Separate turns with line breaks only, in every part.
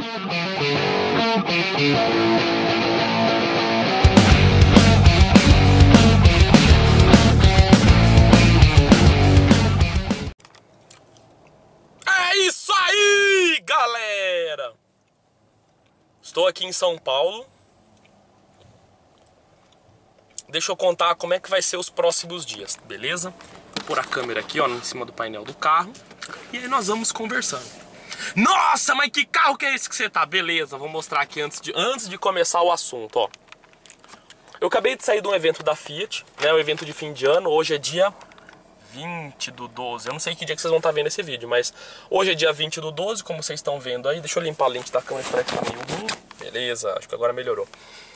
É isso aí, galera! Estou aqui em São Paulo. Deixa eu contar como é que vai ser os próximos dias, beleza? Vou pôr a câmera aqui, ó, em cima do painel do carro. E aí nós vamos conversando. Nossa, mas que carro que é esse que você tá? Beleza, vou mostrar aqui antes de começar o assunto, ó. Eu acabei de sair de um evento da Fiat, né? Um evento de fim de ano. Hoje é dia 20/12. Eu não sei que dia que vocês vão estar vendo esse vídeo, mas hoje é dia 20/12, como vocês estão vendo aí. Deixa eu limpar a lente da câmera para que tá meio ruim. Beleza, acho que agora melhorou.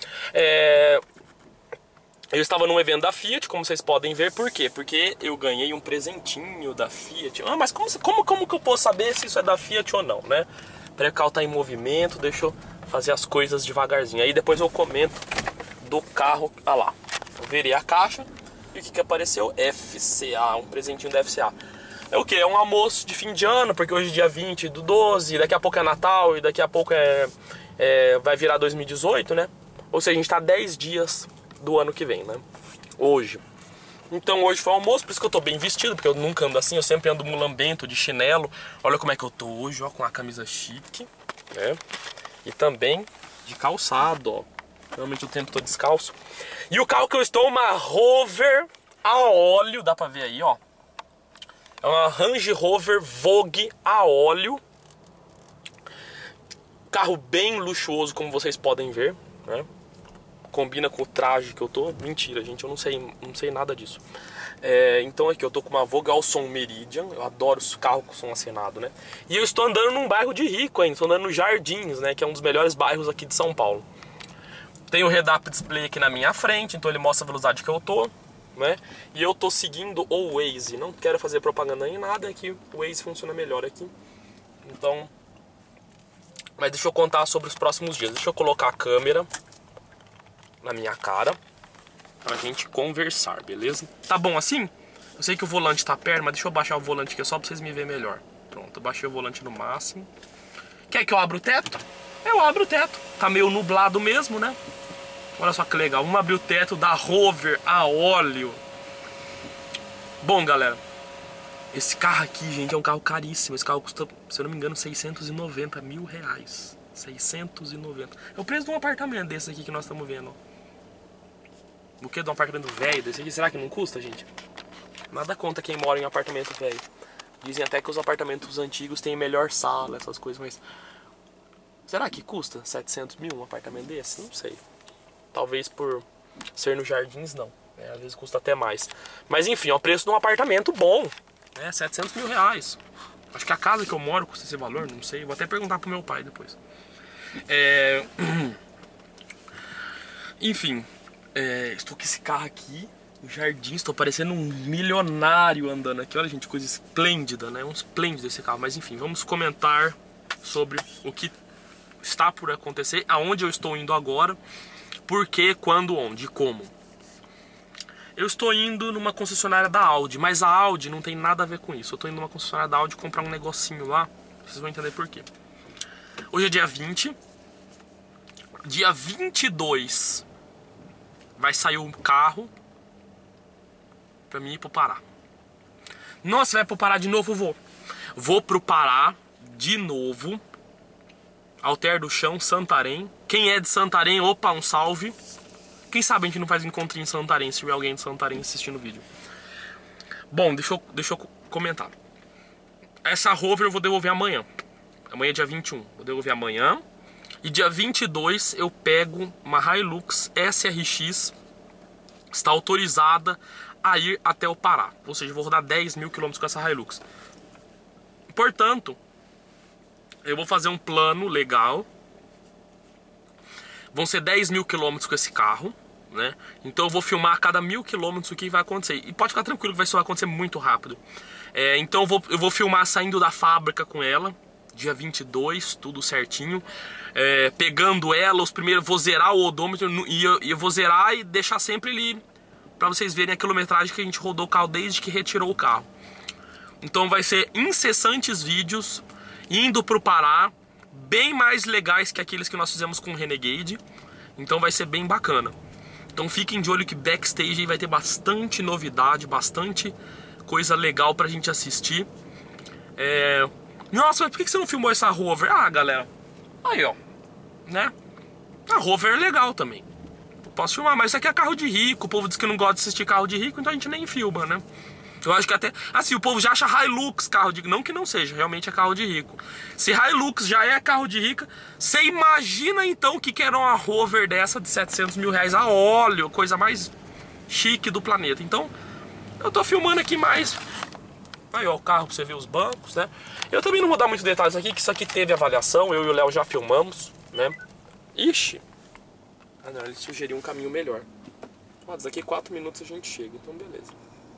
Eu estava num evento da Fiat, como vocês podem ver. Por quê? Porque eu ganhei um presentinho da Fiat. Ah, mas como que eu posso saber se isso é da Fiat ou não, né? Pré-cal tá em movimento, deixa eu fazer as coisas devagarzinho. Aí depois eu comento do carro. Ah lá, eu virei a caixa e o que apareceu? FCA, um presentinho da FCA. É o que? É um almoço de fim de ano, porque hoje é dia 20/12, daqui a pouco é Natal e daqui a pouco vai virar 2018, né? Ou seja, a gente tá 10 dias do ano que vem, né? Hoje. Então hoje foi o almoço, por isso que eu tô bem vestido, porque eu nunca ando assim, eu sempre ando mulambento, de chinelo. Olha como é que eu tô hoje, ó, com a camisa chique, né? E também de calçado, ó. Normalmente eu tento tô descalço. E o carro que eu estou, uma Rover a óleo, dá pra ver aí, ó. É uma Range Rover Vogue a óleo. Carro bem luxuoso, como vocês podem ver, né? Combina com o traje que eu tô. Mentira, gente, eu não sei nada disso. Então aqui eu tô com uma Vogalson Meridian. Eu adoro os carros com som acenado, né? E eu estou andando num bairro de rico ainda. Estou andando no Jardins, né? Que é um dos melhores bairros aqui de São Paulo. Tem o Head-Up Display aqui na minha frente, então ele mostra a velocidade que eu tô, né? E eu tô seguindo o Waze. Não quero fazer propaganda em nada, é que o Waze funciona melhor aqui. Então... Mas deixa eu contar sobre os próximos dias. Deixa eu colocar a câmera na minha cara pra gente conversar, beleza? Tá bom assim? Eu sei que o volante tá perto, mas deixa eu baixar o volante aqui só pra vocês me verem melhor. Pronto, eu baixei o volante no máximo. Quer que eu abra o teto? Eu abro o teto. Tá meio nublado mesmo, né? Olha só que legal, vamos abrir o teto da Rover a óleo. Bom, galera, esse carro aqui, gente, é um carro caríssimo. Esse carro custa, se eu não me engano, 690 mil reais. 690. É o preço de um apartamento desse aqui que nós estamos vendo. O que? De um apartamento velho desse aqui? Será que não custa, gente? Nada conta quem mora em apartamento velho. Dizem até que os apartamentos antigos têm melhor sala, essas coisas, mas... Será que custa 700 mil um apartamento desse? Não sei. Talvez por ser nos Jardins, não. Às vezes custa até mais. Mas enfim, é o preço de um apartamento bom. 700 mil reais. Acho que a casa que eu moro custa esse valor, não sei. Vou até perguntar pro meu pai depois. Enfim, estou com esse carro aqui no Jardim. Estou parecendo um milionário andando aqui. Olha, gente, coisa esplêndida, né? Um esplêndido esse carro. Mas enfim, vamos comentar sobre o que está por acontecer, aonde eu estou indo agora, por quê, quando, onde, como. Eu estou indo numa concessionária da Audi, mas a Audi não tem nada a ver com isso. Eu estou indo numa concessionária da Audi comprar um negocinho lá, vocês vão entender por quê. Hoje é dia 20. Dia 22 vai sair um carro pra mim ir pro Pará. Nossa, vai pro Pará de novo? Vou pro Pará de novo. Alter do Chão, Santarém. Quem é de Santarém, opa, um salve. Quem sabe a gente não faz um encontrinho em Santarém, se tiver alguém de Santarém assistindo o vídeo. Bom, deixa eu comentar. Essa Rover eu vou devolver amanhã. Amanhã é dia 21, vou devolver amanhã. E dia 22 eu pego uma Hilux SRX. Está autorizada a ir até o Pará. Ou seja, eu vou rodar 10 mil quilômetros com essa Hilux. Portanto, eu vou fazer um plano legal. Vão ser 10 mil quilômetros com esse carro, né? Então eu vou filmar a cada 1000 quilômetros o que vai acontecer. E pode ficar tranquilo que isso vai acontecer muito rápido. Então eu vou filmar saindo da fábrica com ela, dia 22, tudo certinho. Pegando ela, vou zerar o odômetro e eu vou zerar e deixar sempre ali pra vocês verem a quilometragem que a gente rodou o carro desde que retirou o carro. Então vai ser incessantes vídeos indo pro Pará, bem mais legais que aqueles que nós fizemos com o Renegade. Então vai ser bem bacana. Então fiquem de olho que backstage vai ter bastante novidade, bastante coisa legal pra gente assistir. Nossa, mas por que você não filmou essa Rover? Ah, galera, aí ó, né? A Rover é legal também. Posso filmar, mas isso aqui é carro de rico. O povo diz que não gosta de assistir carro de rico, então a gente nem filma, né? Eu acho que até... Assim, o povo já acha Hilux carro de... Não que não seja, realmente é carro de rico. Se Hilux já é carro de rica, você imagina então o que era uma Rover dessa de 700 mil reais a óleo, coisa mais chique do planeta. Então, eu tô filmando aqui mais... Aí ó, o carro pra você ver os bancos, né? Eu também não vou dar muitos detalhes aqui, que isso aqui teve avaliação. Eu e o Léo já filmamos, né? Ixi! Ah não, ele sugeriu um caminho melhor. Mas daqui 4 minutos a gente chega, então beleza.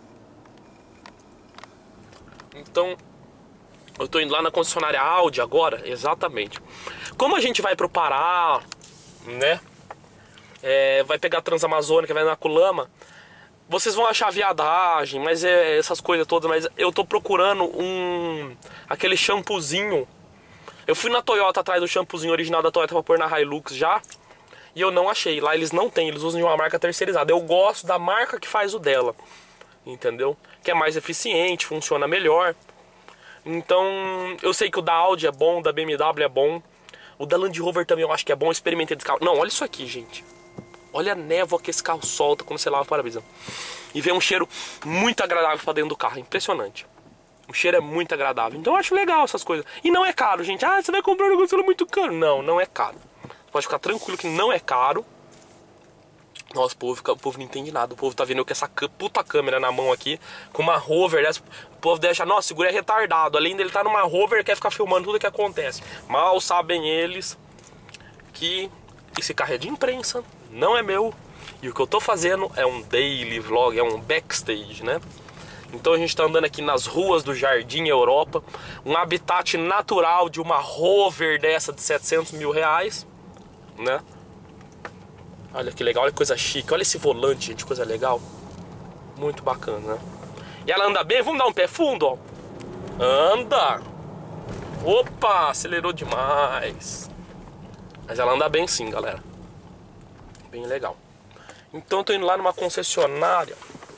Então, eu tô indo lá na concessionária Audi agora, exatamente. Como a gente vai pro Pará, né? Vai pegar a Transamazônica, vai na Culama. Vocês vão achar viadagem, mas essas coisas todas. Mas eu tô procurando aquele shampoozinho. Eu fui na Toyota atrás do shampoozinho original da Toyota pra pôr na Hilux já. E eu não achei, lá eles não têm, eles usam de uma marca terceirizada. Eu gosto da marca que faz o dela, entendeu? Que é mais eficiente, funciona melhor. Então, eu sei que o da Audi é bom, o da BMW é bom. O da Land Rover também eu acho que é bom, eu experimentei desse carro. Não, olha isso aqui, gente. Olha a névoa que esse carro solta quando você lava o para-brisa. E vem um cheiro muito agradável pra dentro do carro, impressionante. O cheiro é muito agradável, então eu acho legal essas coisas. E não é caro, gente. Ah, você vai comprar um negócio muito caro. Não, não é caro. Pode ficar tranquilo que não é caro. Nossa, o povo não entende nada. O povo tá vendo com essa puta câmera na mão aqui, com uma Rover dessa. O povo deixa, nossa, seguro é retardado. Além dele tá numa Rover, quer ficar filmando tudo que acontece. Mal sabem eles que esse carro é de imprensa, não é meu. E o que eu tô fazendo é um daily vlog, é um backstage, né? Então a gente tá andando aqui nas ruas do Jardim Europa. Um habitat natural de uma Rover dessa de 700 mil reais, né? Olha que legal, olha que coisa chique. Olha esse volante, gente, coisa legal. Muito bacana, né? E ela anda bem, vamos dar um pé fundo, ó. Anda! Opa, acelerou demais. Mas ela anda bem sim, galera. Bem legal. Então eu tô indo lá numa concessionária.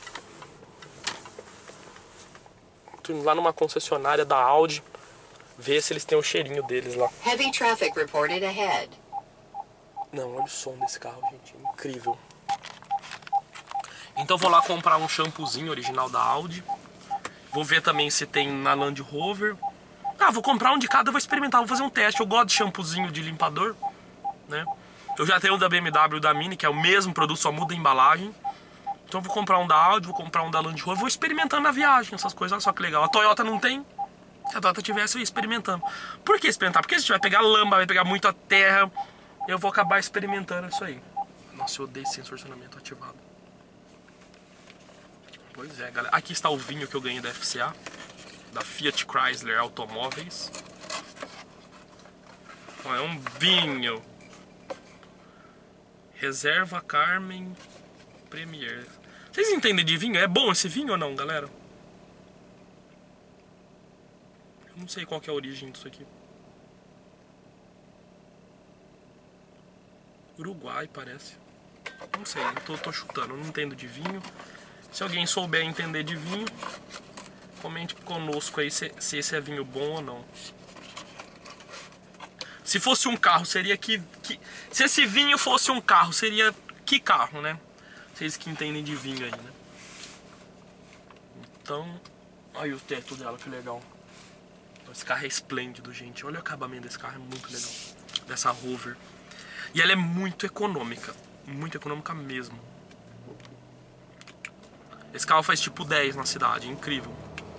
Tô indo lá numa concessionária da Audi, ver se eles têm o cheirinho deles lá.
Heavy traffic reported ahead.
Não, olha o som desse carro, gente, é incrível. Então vou lá comprar um shampoozinho original da Audi. Vou ver também se tem na Land Rover. Ah, vou comprar um de cada, vou experimentar, vou fazer um teste. Eu gosto de shampoozinho de limpador, né? Eu já tenho um da BMW e da Mini, que é o mesmo produto, só muda a embalagem. Então eu vou comprar um da Audi, vou comprar um da Land Rover, vou experimentando na viagem, essas coisas, olha só que legal. A Toyota não tem, se a Toyota tivesse, eu ia experimentando. Por que experimentar? Porque a gente vai pegar lama, vai pegar muita terra, eu vou acabar experimentando isso aí. Nossa, eu odeio esse sensor de estacionamento ativado. Pois é, galera. Aqui está o vinho que eu ganhei da FCA, da Fiat Chrysler Automóveis. É um vinho. Reserva Carmen Premier. Vocês entendem de vinho? É bom esse vinho ou não, galera? Eu não sei qual que é a origem disso aqui. Uruguai, parece. Não sei, tô chutando, não entendo de vinho. Se alguém souber entender de vinho, comente conosco aí se esse é vinho bom ou não. Se fosse um carro, seria se esse vinho fosse um carro, seria que carro, né? Vocês que entendem de vinho aí, né? Então, olha o teto dela, que legal. Esse carro é esplêndido, gente. Olha o acabamento desse carro, é muito legal. Dessa Rover. E ela é muito econômica mesmo. Esse carro faz tipo 10 na cidade, incrível.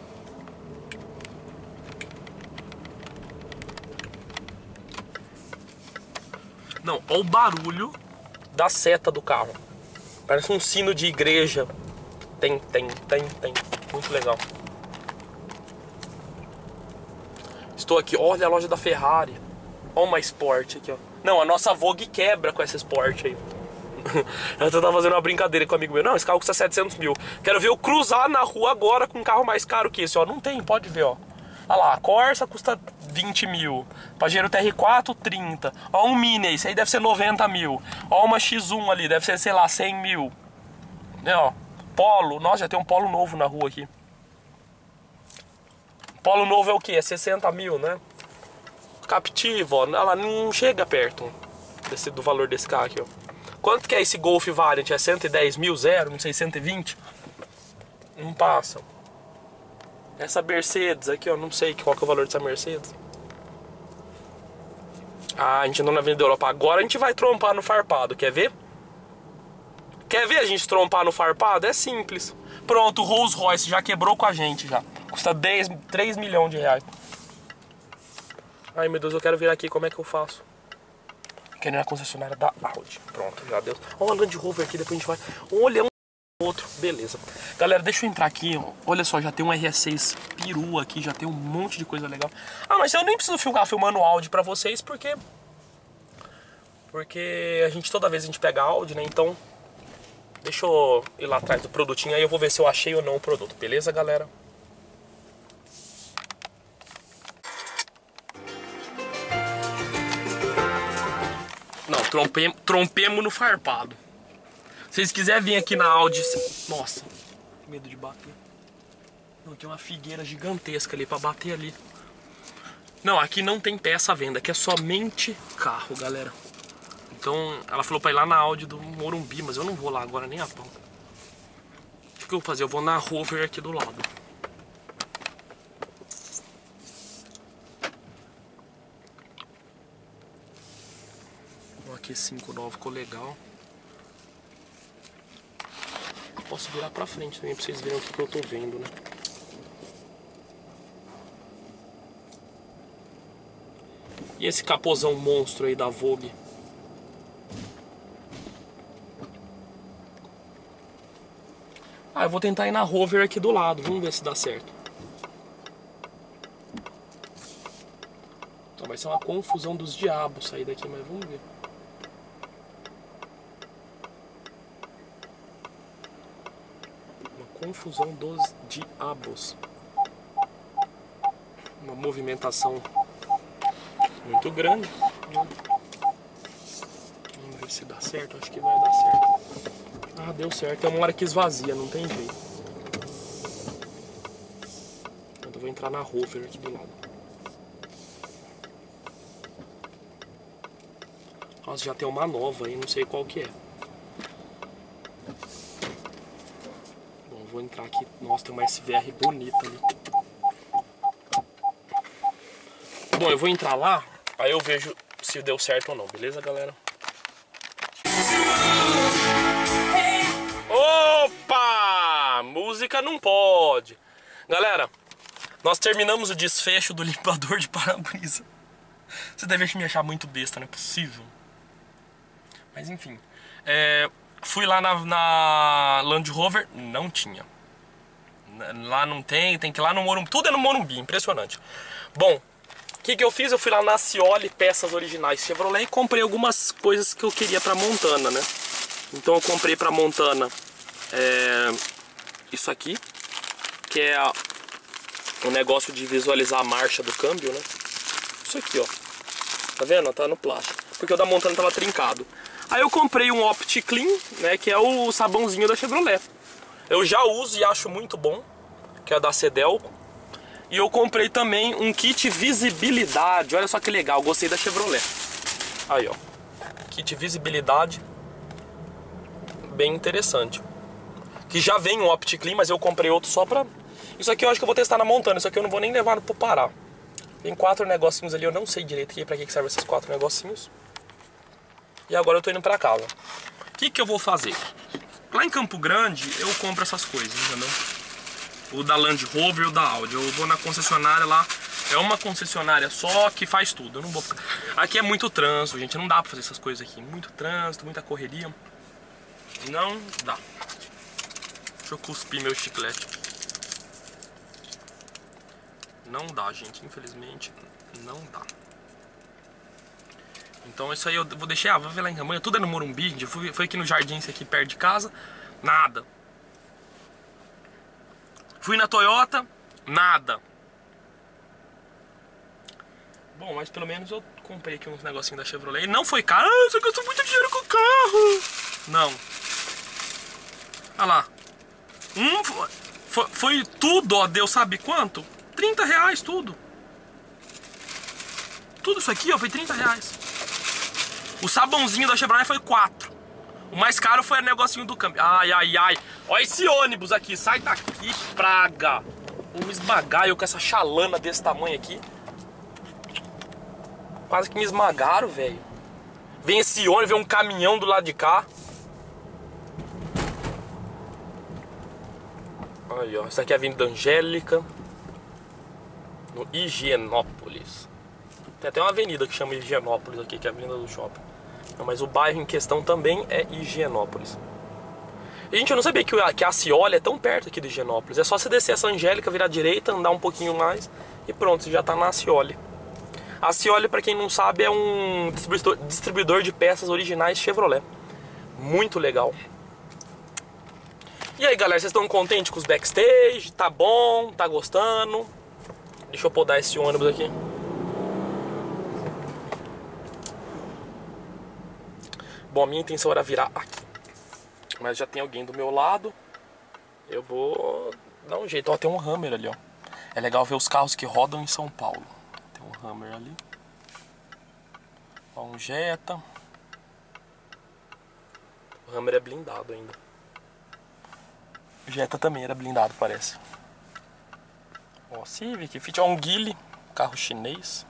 Não, olha o barulho da seta do carro. Parece um sino de igreja. Tem. Muito legal. Estou aqui, olha a loja da Ferrari. Olha uma Sport aqui, ó. Não, a nossa Vogue quebra com essa Sport aí. Eu tava fazendo uma brincadeira com um amigo meu. Não, esse carro custa 700 mil. Quero ver eu cruzar na rua agora com um carro mais caro que esse, ó. Não tem, pode ver, ó. Olha lá, a Corsa custa 20 mil. Pajero TR4, 30. Ó, um Mini, esse aí deve ser 90 mil. Ó, uma X1 ali, deve ser, sei lá, 100 mil. Né, ó. Polo, nossa, já tem um Polo novo na rua aqui. Polo novo é o que? É 60 mil, né? Captiva, ó, ela não chega perto do valor desse carro aqui, ó. Quanto que é esse Golf Variant? É 110 mil, zero, não sei, 120? Não passa. Essa Mercedes aqui, ó, não sei qual que é o valor dessa Mercedes. Ah, a gente andou na Avenida Europa. Agora a gente vai trompar no farpado, quer ver? Quer ver a gente trompar no farpado? É simples. Pronto, o Rolls Royce já quebrou com a gente já. Custa 3 milhões de reais. Ai, meu Deus, eu quero vir aqui, como é que eu faço? Quero ir na concessionária da Audi. Pronto, já deu. Ó, o Land Rover aqui, depois a gente vai... Olha, outro, beleza. Galera, deixa eu entrar aqui, olha só, já tem um RS6 peru aqui, já tem um monte de coisa legal. Ah, mas eu nem preciso ficar filmando áudio pra vocês, porque a gente, toda vez a gente pega áudio, né, então deixa eu ir lá atrás do produtinho, aí eu vou ver se eu achei ou não o produto, beleza, galera? Não, trompemos no farpado. Se vocês quiserem vir aqui na Audi... Nossa, que medo de bater. Não, tem uma figueira gigantesca ali pra bater ali. Não, aqui não tem peça à venda, aqui é somente carro, galera. Então, ela falou pra ir lá na Audi do Morumbi, mas eu não vou lá agora nem a pau. O que eu vou fazer? Eu vou na Rover aqui do lado. O Q59 ficou legal. Posso virar pra frente também pra vocês verem o que eu tô vendo, né? E esse capozão monstro aí da Vogue? Ah, eu vou tentar ir na Rover aqui do lado, vamos ver se dá certo. Então, vai ser uma confusão dos diabos sair daqui, mas vamos ver. Confusão dos diabos. Uma movimentação muito grande. Vamos ver se dá certo. Acho que vai dar certo. Ah, deu certo. É uma hora que esvazia, não tem jeito. Então eu vou entrar na Rover aqui do lado. Nossa, já tem uma nova aí, não sei qual que é. Vou entrar aqui. Nossa, tem uma SVR bonita ali. Bom, eu vou entrar lá, aí eu vejo se deu certo ou não, beleza, galera? Opa! Música não pode. Galera, nós terminamos o desfecho do limpador de para-brisa. Você deve me achar muito besta, não é possível. Mas enfim. Fui lá na Land Rover, não tinha. Lá não tem que ir lá no Morumbi. Tudo é no Morumbi, impressionante. Bom, o que eu fiz? Eu fui lá na Cioli Peças Originais Chevrolet e comprei algumas coisas que eu queria pra Montana, né? Então eu comprei pra Montana isso aqui, que é o negócio de visualizar a marcha do câmbio, né? Isso aqui, ó. Tá vendo? Tá no plástico. Porque o da Montana tava trincado. Aí eu comprei um OptiClean, né, que é o sabãozinho da Chevrolet. Eu já uso e acho muito bom, que é da Cedelco. E eu comprei também um kit visibilidade. Olha só que legal, gostei da Chevrolet. Aí, ó. Kit visibilidade. Bem interessante. Que já vem um OptiClean, mas eu comprei outro só pra... Isso aqui eu acho que eu vou testar na Montana. Isso aqui eu não vou nem levar pro Pará. Tem 4 negocinhos ali, eu não sei direito pra que servem esses 4 negocinhos. E agora eu tô indo pra casa. O que eu vou fazer? Lá em Campo Grande eu compro essas coisas, entendeu? O da Land Rover e o da Audi. Eu vou na concessionária lá. É uma concessionária só que faz tudo. Eu não vou ficar... Aqui é muito trânsito, gente. Não dá pra fazer essas coisas aqui. Muito trânsito, muita correria. Não dá. Deixa eu cuspir meu chiclete. Não dá, gente. Infelizmente, não dá. Então isso aí eu vou deixar, vou ver lá em Camanha, tudo é no Morumbi, foi aqui no Jardins, aqui perto de casa, nada. Fui na Toyota, nada. Bom, mas pelo menos eu comprei aqui uns negocinhos da Chevrolet. E não foi caro. Ah, você gastou muito dinheiro com o carro. Não. Olha lá. Foi tudo, ó. Deu sabe quanto? 30 reais tudo. Tudo isso aqui, ó, foi 30 reais. O sabãozinho da Chevrolet foi 4. O mais caro foi o negocinho do câmbio. Ai, ai, ai. Olha esse ônibus aqui. Sai daqui, praga. Vou me esmagar eu com essa chalana desse tamanho aqui. Quase que me esmagaram, velho. Vem esse ônibus, vem um caminhão do lado de cá. Aí, ó. Essa aqui é a Avenida Angélica. No Higienópolis. Tem até uma avenida que chama Higienópolis aqui, que é a Avenida do Shopping. Não, mas o bairro em questão também é Higienópolis. E, gente, eu não sabia que a Cioli é tão perto aqui de Higienópolis. É só você descer essa Angélica, virar à direita, andar um pouquinho mais e pronto, você já tá na Cioli. A Cioli, pra quem não sabe, é um distribuidor de peças originais Chevrolet. Muito legal. E aí, galera, vocês estão contentes com os backstage? Tá bom? Tá gostando? Deixa eu podar esse ônibus aqui. Bom, a minha intenção era virar aqui, mas já tem alguém do meu lado. Eu vou dar um jeito. Ó, tem um Hammer ali, ó. É legal ver os carros que rodam em São Paulo. Tem um Hammer ali. Ó, um Jetta. O Hammer é blindado ainda. O Jetta também era blindado, parece. Ó, Civic, Fit, ó, um Geely, carro chinês.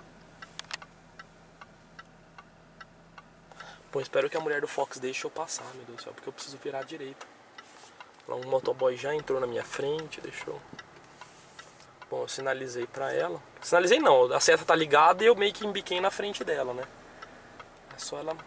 Bom, espero que a mulher do Fox deixe eu passar, meu Deus do céu, porque eu preciso virar à direita. Lá um motoboy já entrou na minha frente, deixou. Bom, eu sinalizei pra ela. Sinalizei não, a seta tá ligada e eu meio que embiquei na frente dela, né? É só ela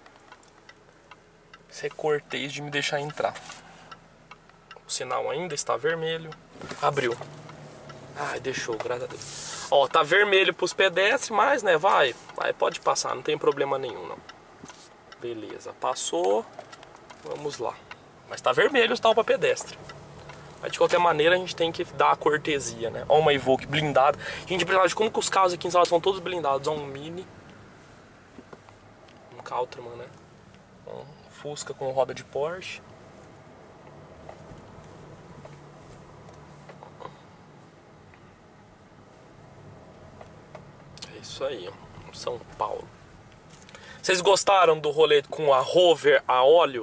ser cortês de me deixar entrar. O sinal ainda está vermelho. Abriu. Ai, deixou, graças a Deus. Ó, tá vermelho pros pedestres, mas, né, vai, pode passar, não tem problema nenhum, não. Beleza, passou. Vamos lá. Mas tá vermelho o sinal pra pedestre. Mas de qualquer maneira a gente tem que dar a cortesia, né? Ó, uma Evoque blindada. Gente, de como que os carros aqui em São Paulo são todos blindados. Ó, um Mini. Um Countryman, né? Um Fusca com roda de Porsche. É isso aí, ó. São Paulo. Vocês gostaram do rolê com a Rover a óleo?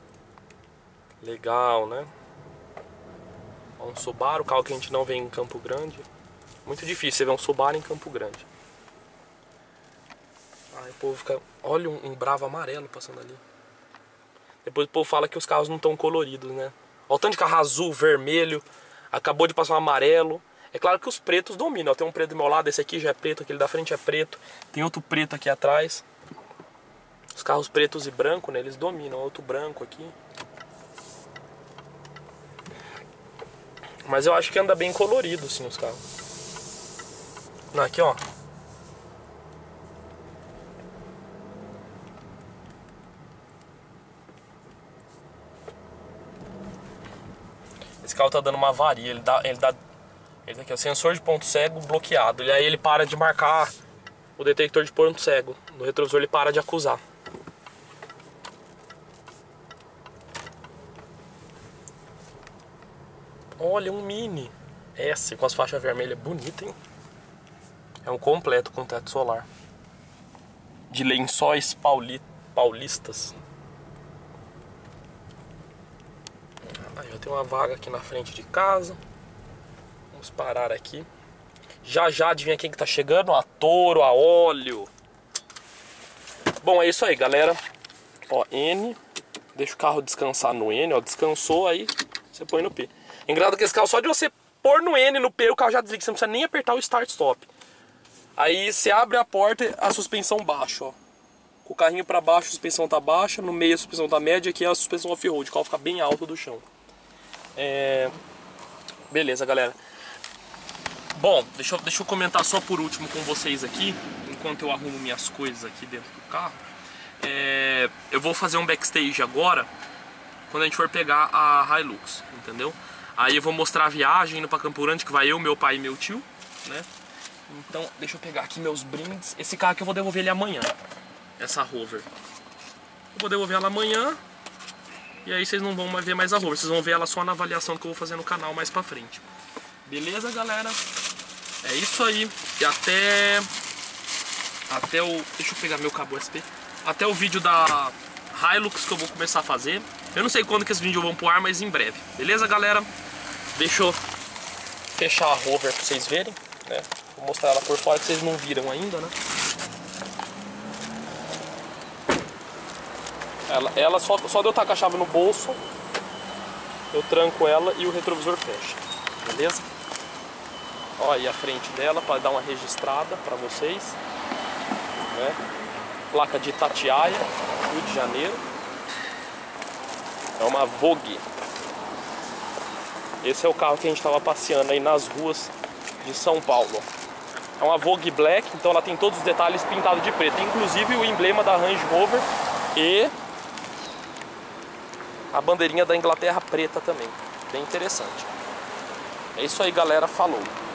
Legal, né? Um Subaru, carro que a gente não vê em Campo Grande. Muito difícil você ver um Subaru em Campo Grande. Aí o povo fica... Olha um Brava amarelo passando ali. Depois o povo fala que os carros não estão coloridos, né? Olha o tanto de carro azul, vermelho. Acabou de passar um amarelo. É claro que os pretos dominam. Tem um preto do meu lado, esse aqui já é preto, aquele da frente é preto. Tem outro preto aqui atrás. Os carros pretos e brancos, né, eles dominam. Outro branco aqui. Mas eu acho que anda bem colorido, sim, os carros. Aqui, ó. Esse carro tá dando uma avaria. Ele tá aqui, ó, sensor de ponto cego bloqueado. E aí ele para de marcar o detector de ponto cego. No retrovisor ele para de acusar. Olha, um Mini S com as faixas vermelhas, bonito, hein? É um completo com teto solar. De Lençóis Paulistas. Aí eu tenho uma vaga aqui na frente de casa. Vamos parar aqui. Já já, adivinha quem que tá chegando? A Toro, a óleo. Bom, é isso aí, galera. Ó, N. Deixa o carro descansar no N, ó. Descansou, aí você põe no P. Engraçado que esse carro, só de você pôr no N, no P, o carro já desliga. Você não precisa nem apertar o Start Stop. Aí você abre a porta e a suspensão baixa, ó. Com o carrinho pra baixo, a suspensão tá baixa. No meio a suspensão tá média. Aqui é a suspensão off-road. O carro fica bem alto do chão. Beleza, galera. Bom, deixa eu comentar só por último com vocês aqui. Enquanto eu arrumo minhas coisas aqui dentro do carro. Eu vou fazer um backstage agora. Quando a gente for pegar a Hilux, entendeu? Aí eu vou mostrar a viagem indo pra Campo Grande, que vai eu, meu pai e meu tio, né? Então, deixa eu pegar aqui meus brindes. Esse carro aqui eu vou devolver ele amanhã. Essa Rover. Eu vou devolver ela amanhã. E aí vocês não vão ver mais a Rover. Vocês vão ver ela só na avaliação que eu vou fazer no canal mais pra frente. Beleza, galera? É isso aí. E até o... Deixa eu pegar meu cabo USB. Até o vídeo da Hilux que eu vou começar a fazer. Eu não sei quando que esses vídeos vão pro ar, mas em breve. Beleza, galera? Deixa eu fechar a Rover pra vocês verem, né? Vou mostrar ela por fora que vocês não viram ainda, né? Ela só de eu estar com a chave no bolso, eu tranco ela e o retrovisor fecha. Beleza? Ó aí a frente dela para dar uma registrada para vocês, né? Placa de Itatiaia, Rio de Janeiro. É uma Vogue. Esse é o carro que a gente estava passeando aí nas ruas de São Paulo. É uma Vogue Black, então ela tem todos os detalhes pintados de preto, inclusive o emblema da Range Rover e a bandeirinha da Inglaterra preta também. Bem interessante. É isso aí, galera. Falou!